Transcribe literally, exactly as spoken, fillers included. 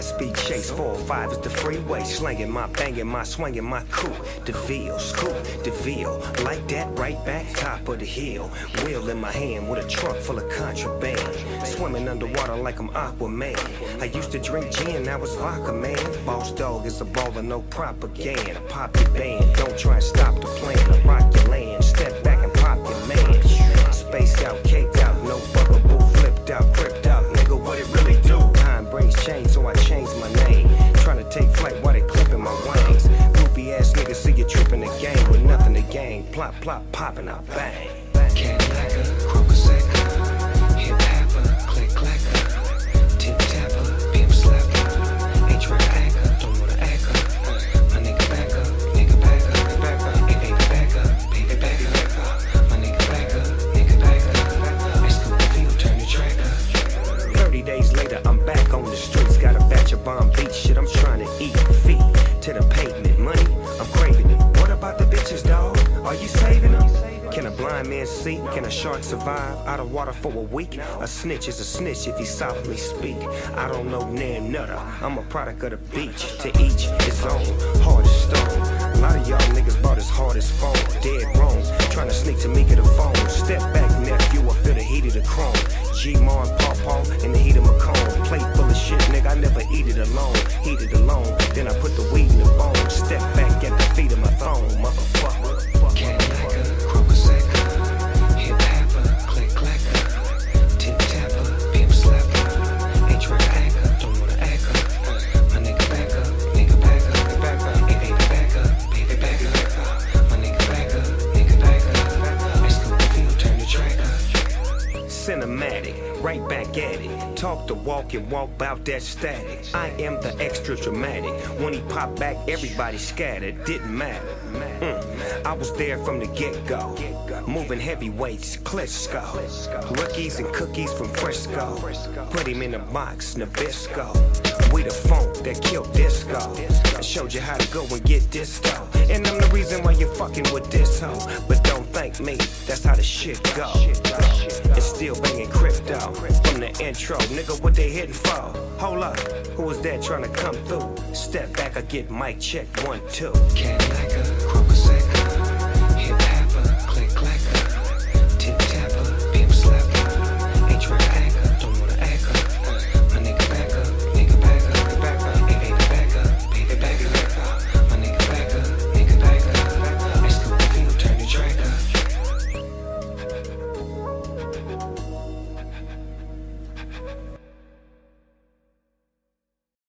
High-speed chase, four oh five is the freeway. Slanging my, banging my, swinging my coupe. DeVille, scoop, DeVille. Like that, right back, top of the hill. Wheel in my hand with a trunk full of contraband. Swimming underwater like I'm Aquaman. I used to drink gin, now it's vodka, man. Boss Dogg is a baller, no propaganda. Pop your band, don't try and stop the plan. Rock your land, step back and pop your man. Spaced out, caked out, no bugaboo. Flipped out, cripped out, nigga, what it really do? Time brings change, so I changed my name. Trying to take flight while they clipping my wings. Groupie ass niggas see you tripping the game with nothing to gain. Plop, plop, popping out, bang. Cadillac, Crocosaca, hip happer, click clacker, tip tapper, pimp slapper, ain't tryna act up, don't wanna act up. My nigga back up, nigga back up, back up, hey baby back up, baby back up, my nigga back up, nigga back up. I scoop the field, turn the track up. Thirty days later, I'm back on the streets. Got a batch of bomb beat shit. I'm trying to eat feet to the pavement. Money, I'm craving it. What about the bitches, dawg? Are you saving them? Can a blind man see? Can a shark survive out of water for a week? A snitch is a snitch if he solemnly speak. I don't know nan nutter. I'm a product of the beach. To each his own. Hard as stone. A lot of y'all niggas bought as hard as phone. Dead wrong. Trying to sneak to me get a phone. Step back, nephew. I feel the heat of the chrome. G-Mar and Paw-Paw in the heat of my cone. Plate full of shit, nigga. I never eat it alone. Eat it alone. Then I put the weed in the bone. Step back at the feet of my throne. Motherfucker. Cadillac, Crocosaca, hip happer, click clacker, tip tapper, pimp slapper, ain't tryna act up, don't wanna act up. My nigga back up, nigga back up, back up, hey baby back up, baby back up. My nigga back up, nigga back up. I scoop the field, turn the track up. Cinematic, right back at it. Talk the walk and walk about that static. I am the extra dramatic. When he popped back, everybody scattered. Didn't matter. Mm. I was there from the get-go. Moving heavyweights, Klitschko. Rookies and cookies from Frisco. Put him in a box, Nabisco. We the funk that killed disco. I showed you how to go and get disco. And I'm the reason why you're fucking with this hoe. But don't thank me, that's how the shit go. It's still banging crypto from the intro. Nigga, what they hitting for? Hold up, who was that trying to come through? Step back, I get mic check, one, two. Cadillac,